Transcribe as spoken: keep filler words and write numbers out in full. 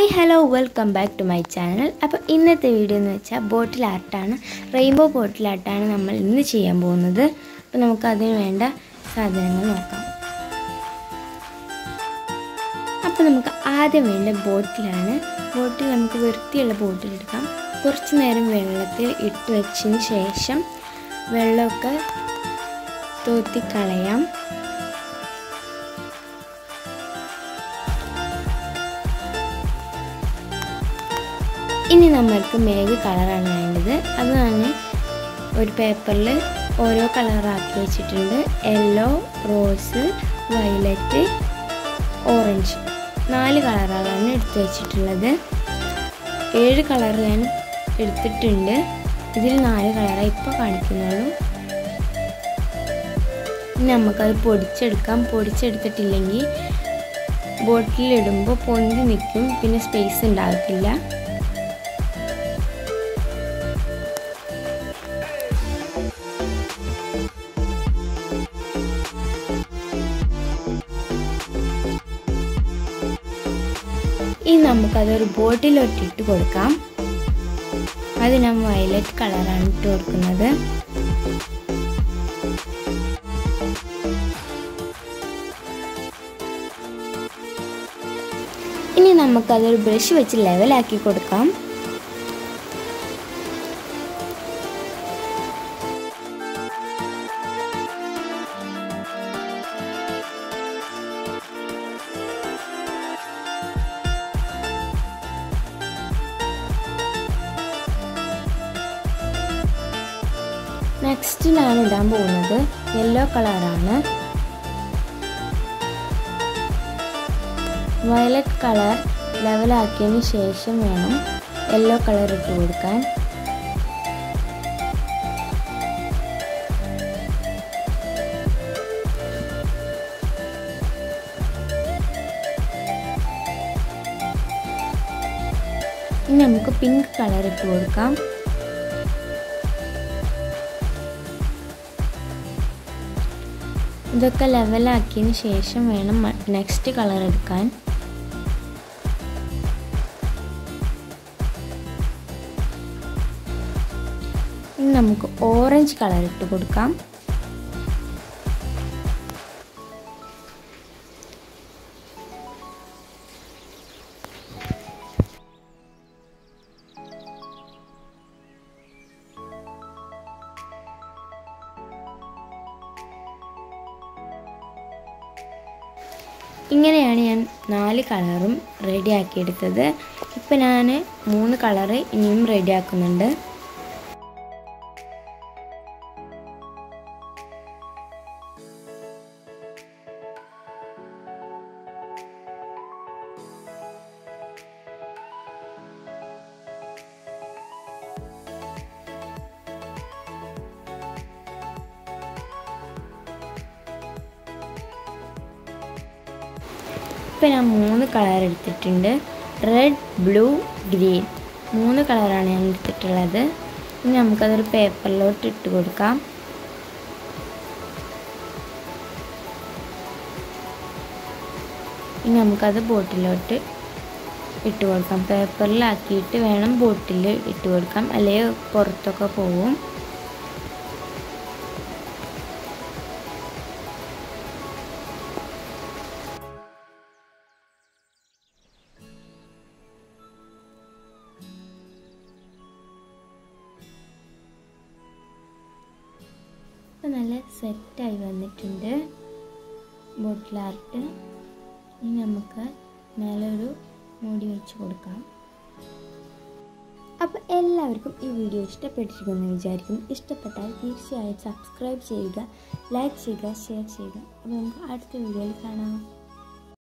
Hi hello welcome back to my channel. അപ്പോൾ ഇന്നത്തെ video എന്ന് വെച്ചാൽ ബോട്ടിൽ ആർട്ടാണ്. റെയിൻബോ ബോട്ടിൽ ആർട്ടാണ് നമ്മൾ ഇന്ന് ചെയ്യാൻ പോകുന്നത്. അപ്പോൾ നമുക്ക് അതിന് വേണ്ട സാധനങ്ങൾ നോക്കാം. അപ്പോൾ നമുക്ക് ആദ്യം വേണ്ട ബോട്ടിലാണ്. ബോട്ടിൽ നമുക്ക് വൃത്തിയുള്ള ബോട്ടിൽ എടുക്കാം. കുറച്ച് നേരം വെള്ളത്തിൽ ഇട്ട് വെച്ചതിന് ശേഷം വെള്ളമൊക്കെ തോത്തി കളയാം. ഇനി നമ്മൾക്ക് മേഘ കളറാണ് വേണ്ടത്. അത് ഞാൻ ഒരു പേപ്പറിൽ ഓരോ കളറാക്കി വെച്ചിട്ടുണ്ട്. യെല്ലോ, റോസ്, വയലറ്റ്, ഓറഞ്ച്, നാല് കളറുകളാണ് എടുത്ത് വെച്ചിട്ടുള്ളത്. ഏഴ് കളർ ഞാൻ എടുത്തിട്ടുണ്ട്. ഇതിൽ നാല് കളറാണ് ഇപ്പോൾ കാണിക്കുന്നുള്ളൂ. ഇനി നമുക്കത് പൊടിച്ചെടുക്കാം. പൊടിച്ചെടുത്തിട്ടില്ലെങ്കിൽ ബോട്ടിലിടുമ്പോൾ പൊന്തി നിൽക്കും, പിന്നെ സ്പേസ് ഉണ്ടാകത്തില്ല. ഇനി നമുക്കതൊരു ബോട്ടിലോട്ട് ഇട്ട് കൊടുക്കാം. അത് ഞാൻ വയലറ്റ് കളറാണ് ഇട്ട് കൊടുക്കുന്നത്. ഇനി നമുക്കതൊരു ബ്രഷ് വെച്ച് ലെവലാക്കി കൊടുക്കാം. നെക്സ്റ്റ് ഞാൻ ഇടാൻ പോകുന്നത് യെല്ലോ കളറാണ്. വയലറ്റ് കളർ ലെവലാക്കിയതിന് ശേഷം വേണം യെല്ലോ കളർ ഇട്ട് കൊടുക്കാൻ. ഇനി നമുക്ക് പിങ്ക് കളർ ഇട്ട് കൊടുക്കാം. ഇതൊക്കെ ലെവലാക്കിയതിന് ശേഷം വേണം നെക്സ്റ്റ് കളർ എടുക്കാൻ. ഇനി നമുക്ക് ഓറഞ്ച് കളർ ഇട്ട് കൊടുക്കാം. ഇങ്ങനെയാണ് ഞാൻ നാല് കളറും റെഡിയാക്കിയെടുത്തത്. ഇപ്പം ഞാൻ മൂന്ന് കളറ് ഇനിയും റെഡിയാക്കുന്നുണ്ട്. ഇപ്പം ഞാൻ മൂന്ന് കളർ എടുത്തിട്ടുണ്ട്. റെഡ്, ബ്ലൂ, ഗ്രീൻ, മൂന്ന് കളറാണ് ഞാൻ എടുത്തിട്ടുള്ളത്. ഇനി നമുക്കതൊരു പേപ്പറിലോട്ട് ഇട്ട് കൊടുക്കാം. ഇനി നമുക്കത് ബോട്ടിലോട്ട് ഇട്ട് കൊടുക്കാം. പേപ്പറിലാക്കിയിട്ട് വേണം ബോട്ടിൽ ഇട്ട് കൊടുക്കാം, അല്ലെങ്കിൽ പുറത്തൊക്കെ പോവും. നല്ല സെറ്റായി വന്നിട്ടുണ്ട് ബോട്ടിൽ ആർട്ട്. ഇനി നമുക്ക് നല്ലൊരു മൂടി വെച്ച് കൊടുക്കാം. അപ്പോൾ എല്ലാവർക്കും ഈ വീഡിയോ ഇഷ്ടപ്പെട്ടിരിക്കുമെന്ന് വിചാരിക്കും. ഇഷ്ടപ്പെട്ടാൽ തീർച്ചയായും സബ്സ്ക്രൈബ് ചെയ്യുക, ലൈക്ക് ചെയ്യുക, ഷെയർ ചെയ്യുക. അപ്പോൾ നമുക്ക് അടുത്ത വീഡിയോയിൽ കാണാം.